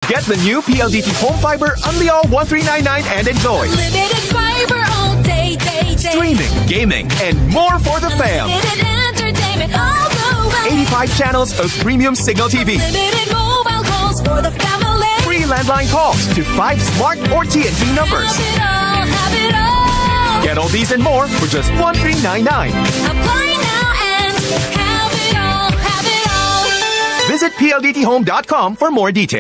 Get the new PLDT Home Fiber Unli1399 and enjoy Limited fiber all day. streaming, gaming, and more for the fam. Limited entertainment all the way. 85 channels of premium signal TV. Limited mobile calls for the family. Free landline calls to 5 smart or TNT numbers. Have it all. Get all these and more for just $1399. Apply now and have it all. Visit PLDTHome.com for more details.